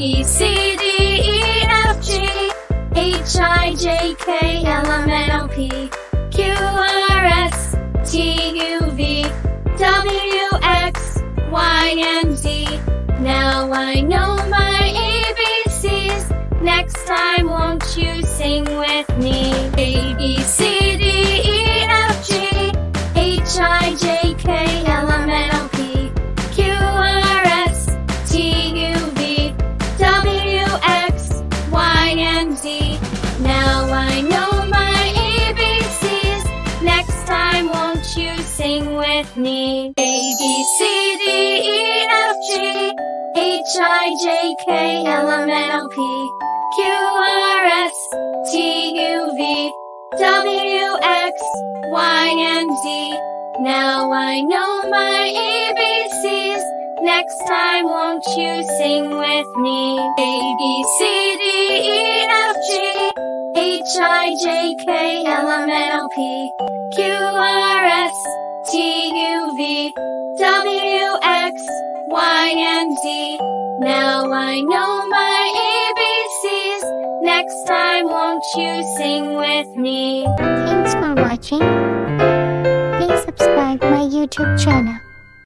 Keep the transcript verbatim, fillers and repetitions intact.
B, C, D, E, F, G, H, I, J, K, L, M, N, O, P, Q, R, S, T, U, V, W, X, Y, and Z. Now I know my A B Cs. Next time won't you sing with me? A, B, C, D, E, F, G, H, I, J, K, L, M, N, O, P, Q, R, S, T, U, V, W, X, Y, and Z. Now I know my A B Cs. Next time won't you sing with me? A, B, C, D, E, F, G, H, I, J, K, L, M, N, O, P, Q, R, S, T, U, V, W, X, Y, and Z. Now I know my A B Cs. Next time won't you sing with me? A, B, C, D, E, F, G, H, I, J, K, L, M, N, O, P, Q, R, S, T, U, V, W, X, Y, and Z. Now I know my A B Cs. Next time won't you sing with me? Thanks for watching. Please subscribe my YouTube channel.